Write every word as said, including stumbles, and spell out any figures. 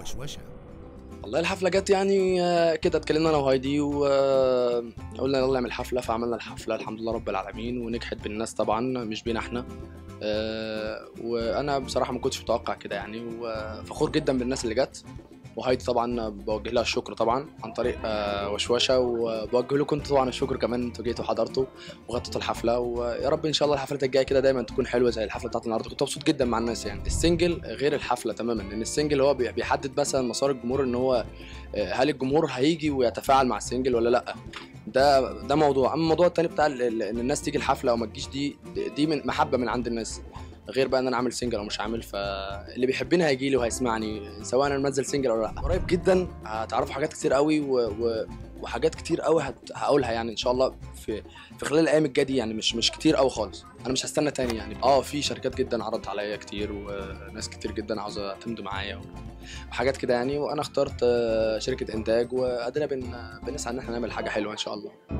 وشوشة. والله الحفلة جت يعني آه، كده اتكلمنا انا وهايدي وقلنا يلا نعمل حفلة، فعملنا الحفلة الحمد لله رب العالمين، ونجحت بالناس طبعا مش بينا احنا. آه، وانا بصراحة ما كنتش متوقع كده يعني، وفخور جدا بالناس اللي جت. وهايدي طبعا بوجه لها الشكر طبعا عن طريق آه، وشوشه، وبوجه لكم انتوا طبعا الشكر كمان، انتوا جيتوا وحضرتوا وغطيتوا الحفله، ويا رب ان شاء الله الحفلات الجايه كده دايما تكون حلوه زي الحفله بتاعت النهارده. كنت مبسوط جدا مع الناس يعني. السنجل غير الحفله تماما، لان السنجل هو بي- بيحدد مثلا مسار الجمهور، ان هو آه، هل الجمهور هيجي ويتفاعل مع السنجل ولا لا. ده ده موضوع. اما الموضوع التاني بتاع ال- ال- ان الناس تيجي الحفله او ما تجيش، دي دي من محبه من عند الناس، غير بقى ان انا عامل سنجل او مش عامل. فاللي بيحبني هيجي لي وهيسمعني سواء انا منزل سنجل او لا. قريب جدا هتعرفوا حاجات كتير قوي و... و... وحاجات كتير قوي هت... هقولها يعني ان شاء الله في في خلال الايام الجايه دي يعني. مش مش كتير قوي خالص، انا مش هستنى تاني يعني. اه في شركات جدا عرضت عليا كتير، وناس كتير جدا عاوزه تمضي معايا وحاجات كده يعني. وانا اخترت آه، شركه انتاج، وقادرين بن... بنسعى ان احنا نعمل حاجه حلوه ان شاء الله.